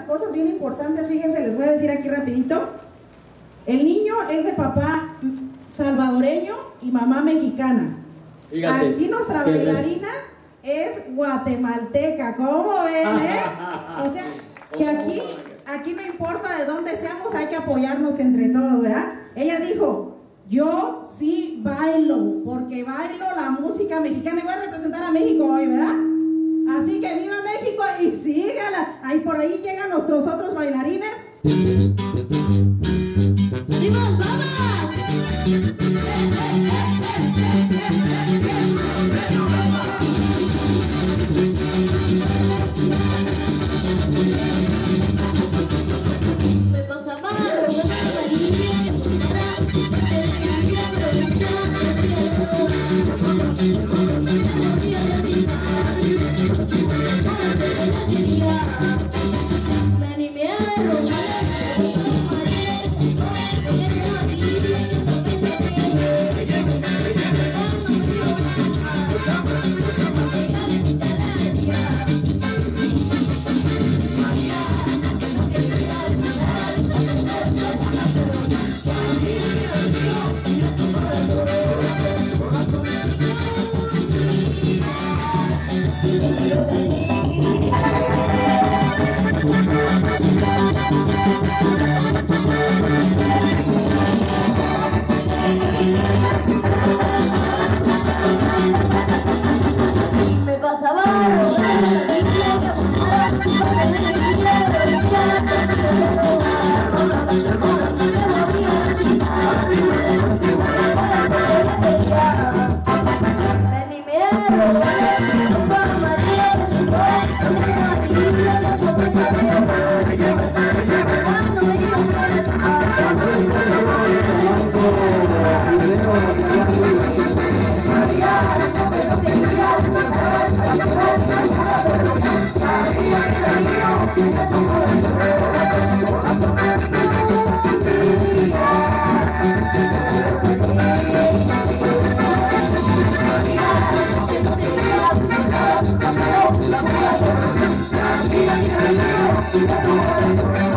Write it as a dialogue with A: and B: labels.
A: las cosas bien importantes, fíjense, les voy a decir aquí rapidito. El niño es de papá salvadoreño y mamá mexicana. Fíjate, aquí nuestra bailarina es guatemalteca, ¿cómo ven, O sea, que aquí no importa de dónde seamos, hay que apoyarnos entre todos, ¿verdad? Ella dijo, yo sí bailo, porque bailo la música mexicana y voy a representar a México hoy, ¿verdad? Así que viva México y sígala. Ahí por ahí llegan nuestros otros bailarines. ¡Vamos, vamos! Me pasa barro, me animé a robar. Me pasaba
B: María,